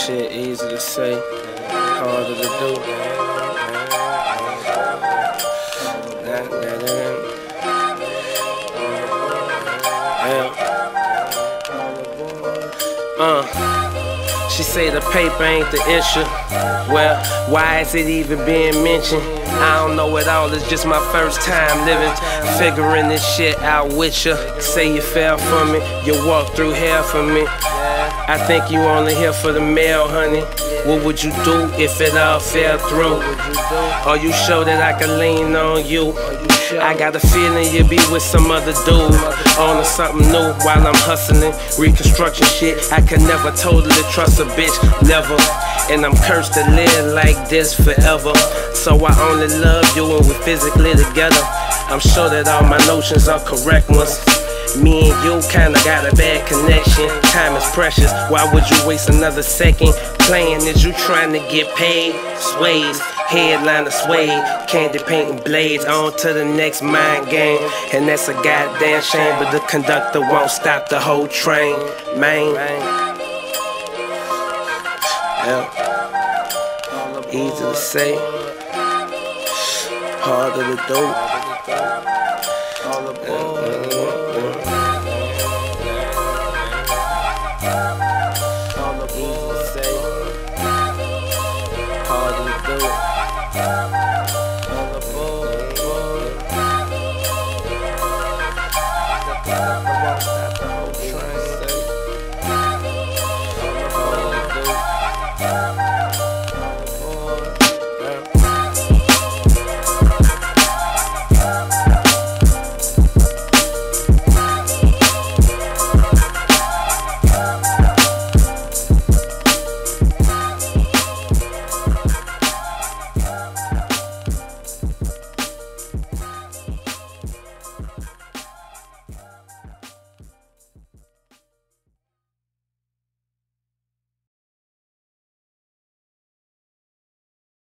Shit easy to say, harder to do. She say the paper ain't the issue. Well, why is it even being mentioned? I don't know at all, it's just my first time living, figuring this shit out with ya. Say you fell for me, you walked through hell for me. I think you only here for the mail, honey. What would you do if it all fell through? Are you sure that I can lean on you? I got a feeling you'll be with some other dude, on to something new while I'm hustling. Reconstruction shit, I could never totally trust a bitch, never. And I'm cursed to live like this forever. So I only love you when we're physically together. I'm sure that all my notions are correct ones. Me and you kinda got a bad connection. Time is precious, why would you waste another second? Playing is you trying to get paid? Sways, headliner suede, candy painting blades, on to the next mind game. And that's a goddamn shame, but the conductor won't stop the whole train, man. Yeah. Easy to say, harder to do.